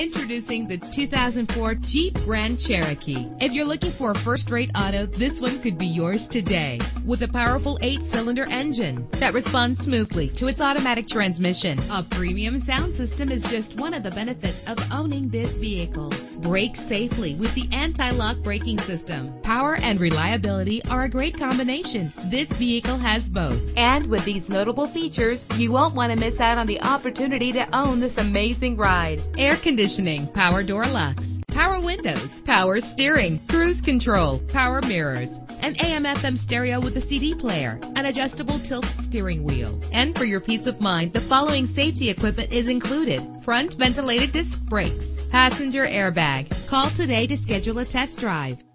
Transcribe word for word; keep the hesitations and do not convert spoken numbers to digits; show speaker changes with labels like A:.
A: Introducing the two thousand four Jeep Grand Cherokee. If you're looking for a first-rate auto, this one could be yours today. With a powerful eight-cylinder engine that responds smoothly to its automatic transmission. A premium sound system is just one of the benefits of owning this vehicle. Brake safely with the anti-lock braking system. Power and reliability are a great combination. This vehicle has both. And with these notable features, you won't want to miss out on the opportunity to own this amazing ride. Air conditioning, power door locks, power windows, power steering, cruise control, power mirrors, an A M F M stereo with a C D player, an adjustable tilt steering wheel. And for your peace of mind, the following safety equipment is included: front ventilated disc brakes, passenger airbag. Call today to schedule a test drive.